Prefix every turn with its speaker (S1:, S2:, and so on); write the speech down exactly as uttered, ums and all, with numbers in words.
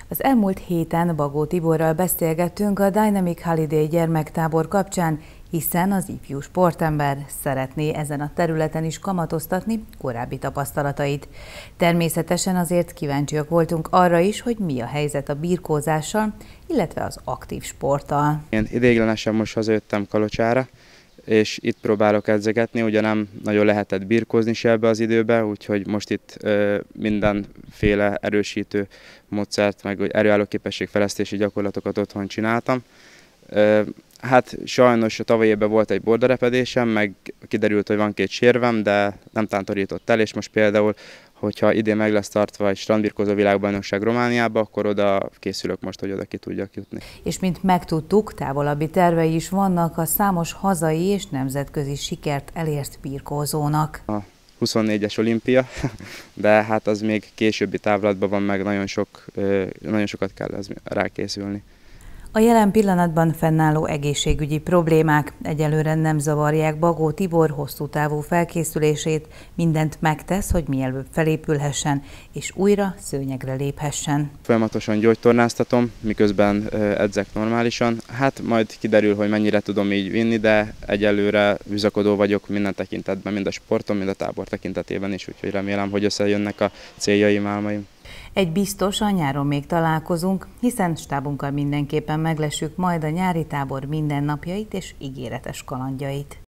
S1: Az elmúlt héten Bagó Tiborral beszélgettünk a Dynamic Holiday gyermektábor kapcsán, hiszen az ifjú sportember szeretné ezen a területen is kamatoztatni korábbi tapasztalatait. Természetesen azért kíváncsiak voltunk arra is, hogy mi a helyzet a birkózással, illetve az aktív sporttal.
S2: Én ideiglenesen most hazajöttem Kalocsára, és itt próbálok edzegetni, ugye nem nagyon lehetett birkózni se ebbe az időbe, úgyhogy most itt ö, mindenféle erősítő módszert, meg erőálló képességfejlesztési gyakorlatokat otthon csináltam. Ö, hát sajnos a tavalyi évben volt egy bordarepedésem, meg kiderült, hogy van két sérvem, de nem tántorított el, és most például, hogyha idén meg lesz tartva egy strandbirkózó világbajnokság Romániába, akkor oda készülök most, hogy oda ki tudjak jutni.
S1: És mint megtudtuk, távolabbi tervei is vannak a számos hazai és nemzetközi sikert elért birkózónak.
S2: A huszonnégyes olimpia, de hát az még későbbi távlatban van, meg nagyon, sok, nagyon sokat kell rá készülni.
S1: A jelen pillanatban fennálló egészségügyi problémák egyelőre nem zavarják Bagó Tibor hosszú távú felkészülését, mindent megtesz, hogy mielőbb felépülhessen és újra szőnyegre léphessen.
S2: Folyamatosan gyógytornáztatom, miközben edzek normálisan. Hát majd kiderül, hogy mennyire tudom így vinni, de egyelőre bizakodó vagyok minden tekintetben, mind a sportom, mind a tábor tekintetében is, úgyhogy remélem, hogy összejönnek a céljaim, álmaim.
S1: Egy biztos, a nyáron még találkozunk, hiszen stábunkkal mindenképpen meglessük majd a nyári tábor mindennapjait és ígéretes kalandjait.